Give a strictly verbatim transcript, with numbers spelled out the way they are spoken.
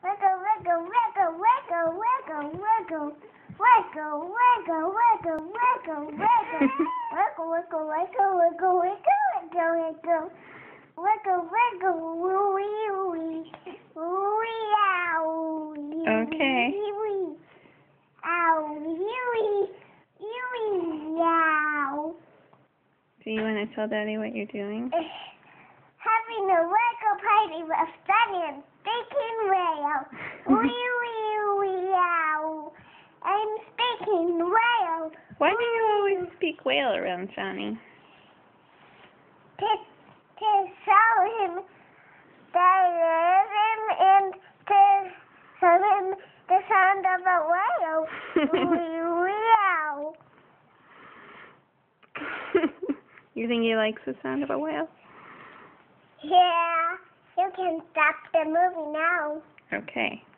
Wiggle, wiggle, wiggle, wiggle, wiggle, wiggle. Wiggle, wiggle, wiggle, wiggle, wiggle. Wiggle, wiggle, wiggle, wiggle, wiggle, wiggle, wiggle. Wiggle, wiggle, wee, wee, wee, ow. Okay. Wee, wee, ow, wee, wee, wee, ow. Do you want to tell Daddy what you're doing? Having a wiggle party with Sunny and speaking whale. Wee, wee, wee, ow. I'm speaking whale. Why do you always speak whale around Johnny? To, to show him that rhythm and to show him the sound of a whale. Wee, wee, ow. You think he likes the sound of a whale? Yeah, you can stop the movie now. Okay.